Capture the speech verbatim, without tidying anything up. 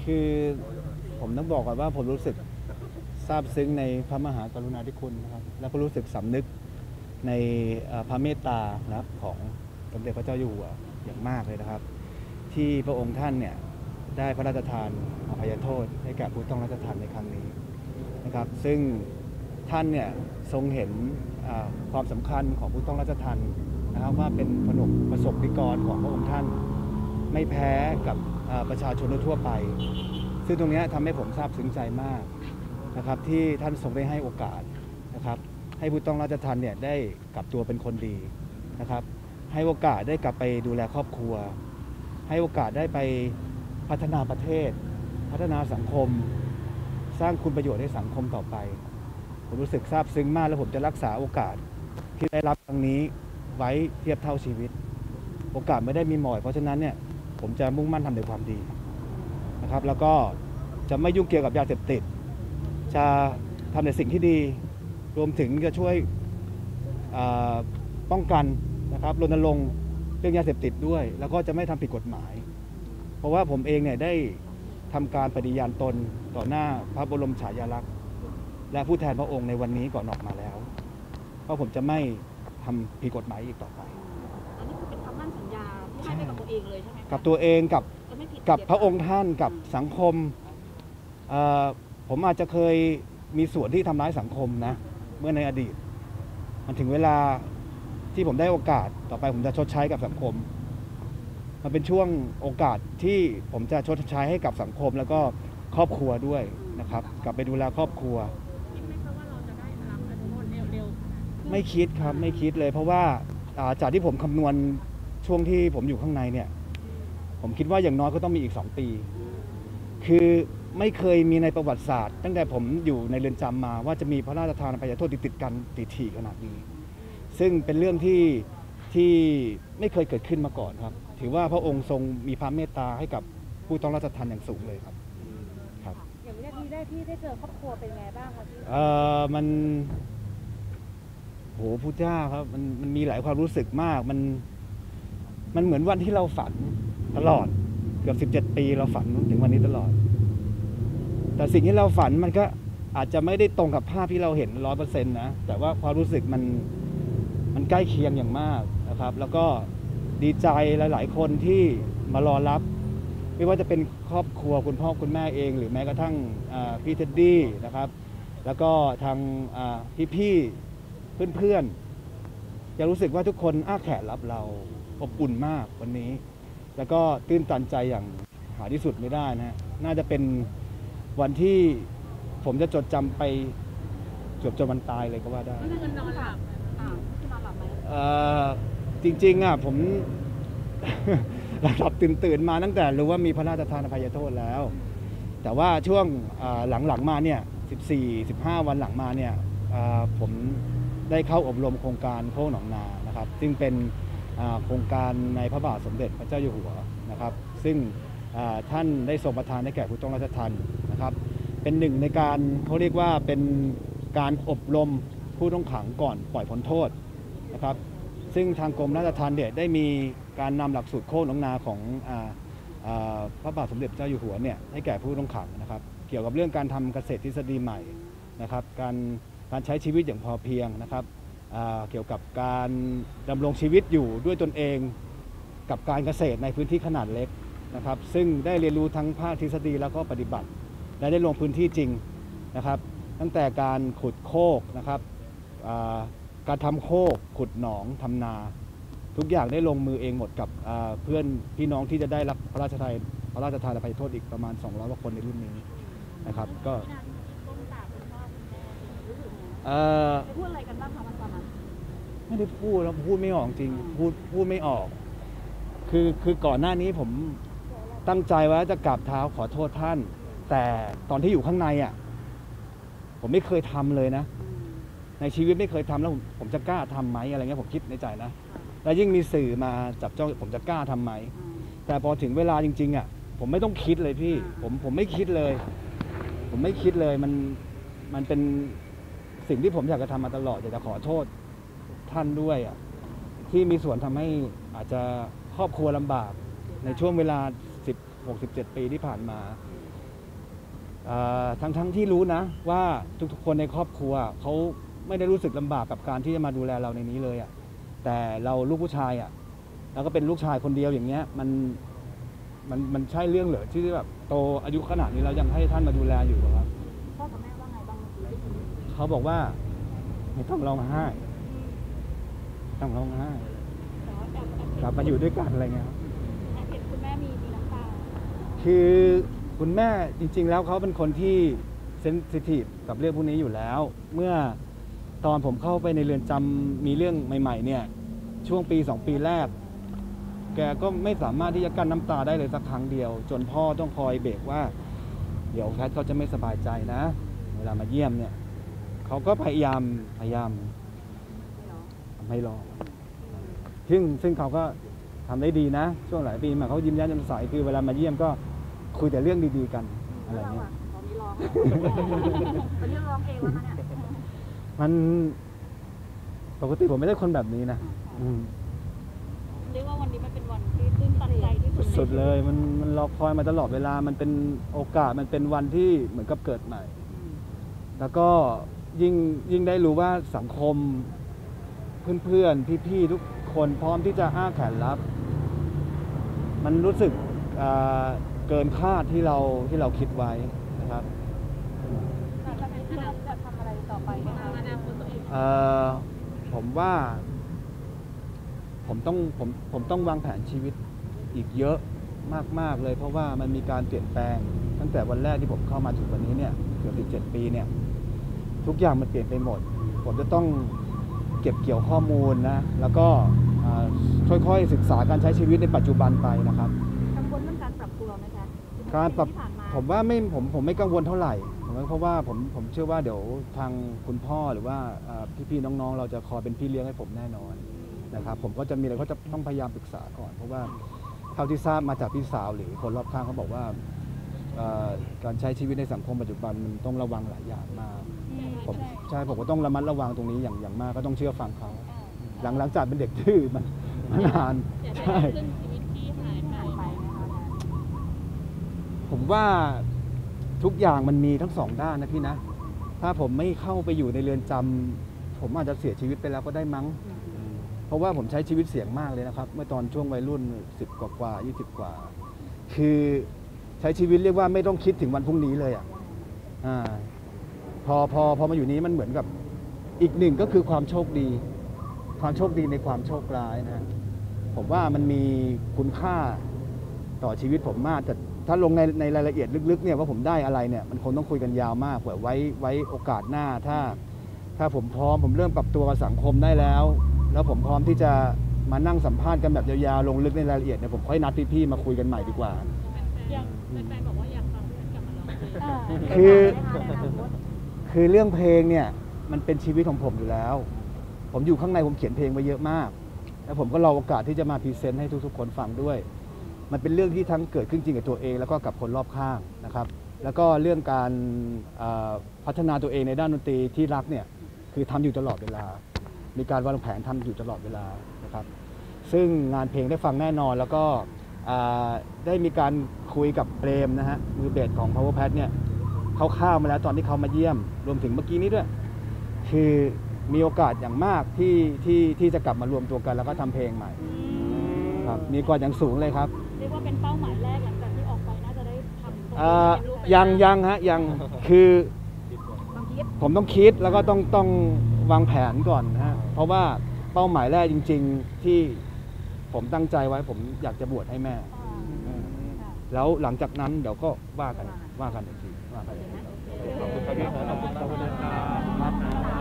คือผมต้องบอกก่อนว่าผมรู้สึกซาบซึ้งในพระมหากรุณาธิคุณนะครับแล้วก็รู้สึกสำนึกในพระเมตตานะครับของสมเด็จพระเจ้าอยู่หัวอย่างมากเลยนะครับที่พระองค์ท่านเนี่ยได้พระราชทานอภัยโทษให้แก่ผู้ต้องราชทัณฑ์ในครั้งนี้นะครับซึ่งท่านเนี่ยทรงเห็นความสำคัญของผู้ต้องราชทัณฑ์นะครับว่าเป็นผนวกประสบนิกรของพระองค์ท่านไม่แพ้กับประชาชนทั่วไปซึ่งตรงนี้ทำให้ผมซาบซึ้งใจมากนะครับที่ท่านทรงได้ให้โอกาสนะครับให้ผู้ต้องราชทัณฑ์เนี่ยได้กลับตัวเป็นคนดีนะครับให้โอกาสได้กลับไปดูแลครอบครัวให้โอกาสได้ไปพัฒนาประเทศพัฒนาสังคมสร้างคุณประโยชน์ให้สังคมต่อไปผมรู้สึกซาบซึ้งมากและผมจะรักษาโอกาสที่ได้รับครั้งนี้ไว้เทียบเท่าชีวิตโอกาสไม่ได้มีหมอยเพราะฉะนั้นเนี่ยผมจะมุ่งมั่นทำในความดีนะครับแล้วก็จะไม่ยุ่งเกี่ยวกับยาเสพติดจะทำในสิ่งที่ดีรวมถึงจะช่วยป้องกันนะครับรณรงค์เรื่องยาเสพติดด้วยแล้วก็จะไม่ทำผิดกฎหมายเพราะว่าผมเองเนี่ยได้ทำการปฏิญาณตนต่อหน้าพระบรมฉายาลักษณ์และผู้แทนพระองค์ในวันนี้ก่อนออกมาแล้วเพราะผมจะไม่ทำผิดกฎหมายอีกต่อไปอันนี้คือเป็นคำมั่นสัญญาที่ให้กับตัวเองเลยใช่ไหมกับตัวเองกับกับพระองค์ท่านกับสังคมผมอาจจะเคยมีส่วนที่ทำร้ายสังคมนะเมื่อในอดีตมันถึงเวลาที่ผมได้โอกาสต่อไปผมจะชดใช้กับสังคมมันเป็นช่วงโอกาสที่ผมจะชดใช้ให้กับสังคมแล้วก็ครอบครัวด้วยนะครับกลับไปดูแลครอบครัวคิดไหมคะว่าเราจะได้รับอนุโมทนาเร็วๆไม่คิดครับไม่คิดเลยเพราะว่าจากที่ผมคำนวณช่วงที่ผมอยู่ข้างในเนี่ยผมคิดว่าอย่างน้อยก็ต้องมีอีกสองปีคือไม่เคยมีในประวัติศาสตร์ตั้งแต่ผมอยู่ในเรือนจำมาว่าจะมีพระราชทานอภัยโทษติดๆกันถี่ๆขนาดนี้ซึ่งเป็นเรื่องที่ที่ไม่เคยเกิดขึ้นมาก่อนครับถือว่าพระองค์ทรงมีพระเมตตาให้กับผู้ต้องราชทัณฑ์อย่างสูงเลยครับครับอย่างวินาทีแรกที่ได้เจอครอบครัวเป็นไงบ้างครับพี่เออมันโหพุทธเจ้าครับมันมันมีหลายความรู้สึกมากมันมันเหมือนวันที่เราฝันตลอดเกือบสิบเจ็ดปีเราฝันถึงวันนี้ตลอดแต่สิ่งที่เราฝันมันก็อาจจะไม่ได้ตรงกับภาพที่เราเห็นร้อยเปอร์เซ็นต์นะแต่ว่าความรู้สึกมันมันใกล้เคียงอย่างมากนะครับแล้วก็ดีใจหลายๆคนที่มารอรับไม่ว่าจะเป็นครอบครัวคุณพ่อคุณแม่เองหรือแม้กระทั่งพี่เท็ดดี้นะครับแล้วก็ทางพี่ๆเพื่อนๆจะรู้สึกว่าทุกคนอ้าแขนรับเราอบอุ่นมากวันนี้แล้วก็ตื้นตันใจอย่างหาที่สุดไม่ได้นะน่าจะเป็นวันที่ผมจะจดจำไปจนจนวันตายเลยก็ว่าได้ไม่เงินนอนหลับอ่าที่นอนหลับไหมเอ่อจริงๆอ่ะผมหลับตื่นตื่นมาตั้งแต่รู้ว่ามีพระราชทานอภัยโทษแล้วแต่ว่าช่วงหลังๆมาเนี่ยสิบสี่ สิบห้าวันหลังมาเนี่ยผมได้เข้าอบรมโครงการโคกหนองนานะครับซึ่งเป็นโครงการในพระบาทสมเด็จพระเจ้าอยู่หัวนะครับซึ่งท่านได้ทรงประทานให้แก่ผู้ต้องราชทัณฑ์นะครับเป็นหนึ่งในการเขาเรียกว่าเป็นการอบรมผู้ต้องขังก่อนปล่อยพ้นโทษนะครับซึ่งทางกรมราชทัณฑ์เนี่ยได้มีการนำหลักสูตรโคกหนองนาของพระบาทสมเด็จพระเจ้าอยู่หัวเนี่ยให้แก่ผู้ต้องขังนะครับเกี่ยวกับเรื่องการทำเกษตรทฤษฎีใหม่นะครับการการใช้ชีวิตอย่างพอเพียงนะครับเกี่ยวกับการดำรงชีวิตอยู่ด้วยตนเองกับการเกษตรในพื้นที่ขนาดเล็กนะครับซึ่งได้เรียนรู้ทั้งภาคทฤษฎีแล้วก็ปฏิบัติและได้ลงพื้นที่จริงนะครับตั้งแต่การขุดโคกนะครับการทำโคกขุดหนองทำนาทุกอย่างได้ลงมือเองหมดกับเพื่อนพี่น้องที่จะได้รับพระราชทานพระราชทานอภัยโทษอีกประมาณสองร้อยกว่าคนในรุ่นนี้นะครับก็พูดอะไรกันบ้างคะตอนนั้นไม่ได้พูดแล้วพูดไม่ออกจริงพูดพูดไม่ออกคือคือก่อนหน้านี้ผมตั้งใจว่าจะกราบเท้าขอโทษท่านแต่ตอนที่อยู่ข้างในอ่ะผมไม่เคยทำเลยนะในชีวิตไม่เคยทำแล้วผมจะกล้าทำไหมอะไรเงี้ยผมคิดในใจนะแล้วยิ่งมีสื่อมาจับจ้องผมจะกล้าทำไหมแต่พอถึงเวลาจริงๆอ่ะผมไม่ต้องคิดเลยพี่ผมผมไม่คิดเลยผมไม่คิดเลยมันมันเป็นสิ่งที่ผมอยากจะทำมาตลอดอยากจะขอโทษท่านด้วยอ่ะที่มีส่วนทำให้อาจจะครอบครัวลำบากในช่วงเวลาสิบหก สิบเจ็ดปีที่ผ่านมาทั้งทั้งที่รู้นะว่าทุกๆคนในครอบครัวเขาไม่ได้รู้สึกลำบากกับการที่จะมาดูแลเราในนี้เลยอะแต่เราลูกผู้ชายอะแล้วก็เป็นลูกชายคนเดียวอย่างเงี้ยมันมันมันใช่เรื่องเหรอที่แบบโตอายุขนาดนี้เรายังให้ท่านมาดูแลอยู่ครับพ่อกับแม่ว่าไงบ้างเมื่อกี้ได้ยินเขาบอกว่าไม่ต้องร้องไห้ต้องร้องไห้แต่ว่าแอบแอบกลับมาอยู่ด้วยกันอะไรเงี้ยครับแอบเห็นคุณแม่มีมีน้ำตาคือคุณแม่จริงๆแล้วเขาเป็นคนที่เซนซิทีฟกับเรื่องพวกนี้อยู่แล้ว เมื่อตอนผมเข้าไปในเรือนจำมีเรื่องใหม่ๆเนี่ยช่วงปีสองปีแรกแกก็ไม่สามารถที่จะกั้นน้ำตาได้เลยสักครั้งเดียวจนพ่อต้องคอยเบรกว่าเดี๋ยวแพทเขาจะไม่สบายใจนะเวลามาเยี่ยมเนี่ยเขาก็พยายามพยายามไม่รอซึ่งซึ่งเขาก็ทำได้ดีนะช่วงหลายปีมาเขายิ้มแย้มแจ่มใสคือเวลามาเยี่ยมก็คุยแต่เรื่องดีๆกันอะไรเงี้ยตอนนี้ร้องตอนนี้ร้องเองแล้วคะเนี่ยมันปกติผมไม่ได้คนแบบนี้นะอืมเรียกว่าวันนี้มันเป็นวันที่ตื้นตันใจที่สุดสุดเลยมันมันรอคอยมาตลอดเวลามันเป็นโอกาสมันเป็นวันที่เหมือนกับเกิดใหม่ แล้วก็ยิ่งยิ่งได้รู้ว่าสังคมเพื่อนๆพี่ๆทุกคนพร้อมที่จะอ้าแขนรับ มันรู้สึกเกินคาดที่เราที่เราคิดไว้นะครับจะจะทำอะไรต่อไปไหมคะอนาคตตัวเองเอ่อผมว่าผมต้องผมผมต้องวางแผนชีวิตอีกเยอะมากๆเลยเพราะว่ามันมีการเปลี่ยนแปลงตั้งแต่วันแรกที่ผมเข้ามาถึงวันนี้เนี่ยเกือบสิบเจ็ดปีเนี่ยทุกอย่างมันเปลี่ยนไปหมดผมจะต้องเก็บเกี่ยวข้อมูลนะแล้วก็ค่อยๆศึกษาการใช้ชีวิตในปัจจุบันไปนะครับกังวลเรื่องการปรับตัวไหมคะการปรับที่ผ่านมาผมว่าไม่ผมผมไม่กังวลเท่าไหร่ผมว่าเพราะว่าผมผมเชื่อว่าเดี๋ยวทางคุณพ่อหรือว่าพี่ๆน้องๆเราจะคอยเป็นพี่เลี้ยงให้ผมแน่นอนนะครับผมก็จะมีอะไรก็จะต้องพยายามปรึกษาก่อนเพราะว่าเท่าที่ทราบมาจากพี่สาวหรือคนรอบข้างเขาบอกว่าการใช้ชีวิตในสังคมปัจจุบันมันต้องระวังหลายอย่างมากผมใช่ผมก็ต้องระมัดระวังตรงนี้อย่างอย่างมากก็ต้องเชื่อฟังเขาหลังหลังจากเป็นเด็กดื้อมันนานใช่ผมว่าทุกอย่างมันมีทั้งสองด้านนะพี่นะถ้าผมไม่เข้าไปอยู่ในเรือนจำผมอาจจะเสียชีวิตไปแล้วก็ได้มั้งเพราะว่าผมใช้ชีวิตเสี่ยงมากเลยนะครับเมื่อตอนช่วงวัยรุ่นสิบกว่ากว่ายี่สิบกว่าคือใช้ชีวิตเรียกว่าไม่ต้องคิดถึงวันพรุ่งนี้เลยอ่ะอ่าพอพอพอมาอยู่นี้มันเหมือนกับอีกหนึ่งก็คือความโชคดีความโชคดีในความโชคร้ายนะผมว่ามันมีคุณค่าต่อชีวิตผมมากแต่ถ้าลงในในรายละเอียดลึกๆเนี่ยว่าผมได้อะไรเนี่ยมันคงต้องคุยกันยาวมากเผื่อไว้ไว้โอกาสหน้าถ้าถ้าผมพร้อมผมเริ่มปรับตัวกับสังคมได้แล้วแล้วผมพร้อมที่จะมานั่งสัมภาษณ์กันแบบยาวๆลงลึกในรายละเอียดเนี่ยผมค่อยนัดพี่ๆมาคุยกันใหม่ดีกว่าอย่างแฟนๆบอกว่าอยากฟังกลับมาร้องเพลงคือคือเรื่องเพลงเนี่ยมันเป็นชีวิตของผมอยู่แล้วผมอยู่ข้างในผมเขียนเพลงไว้เยอะมากแล้วผมก็รอโอกาสที่จะมาพรีเซนต์ให้ทุกๆคนฟังด้วยมันเป็นเรื่องที่ทั้งเกิดขึ้นจริงกับตัวเองแล้วก็กับคนรอบข้างนะครับแล้วก็เรื่องการพัฒนาตัวเองในด้านดนตรีที่รักเนี่ยคือทำอยู่ตลอดเวลามีการวางแผนทำอยู่ตลอดเวลานะครับซึ่งงานเพลงได้ฟังแน่นอนแล้วก็ได้มีการคุยกับเปรมนะฮะมือเบสของ Power Pad เนี่ยเขาข้าวมาแล้วตอนที่เขามาเยี่ยมรวมถึงเมื่อกี้นี้ด้วยคือมีโอกาสอย่างมากที่ที่ที่จะกลับมารวมตัวกันแล้วก็ทำเพลงใหม่ครับมีกว่าอย่างสูงเลยครับเรียกว่าเป็นเป้าหมายแรกหลังจากที่ออกไปน่าจะได้ทำยังยังฮะยังคือผมต้องคิดแล้วก็ต้องต้องวางแผนก่อนนะฮะเพราะว่าเป้าหมายแรกจริงๆที่ผมตั้งใจไว้ผมอยากจะบวชให้แม่แล้วหลังจากนั้นเดี๋ยวก็ว่ากันว่ากันอีกทีว่ากันขอบคุณครับพี่ขอบคุณครับ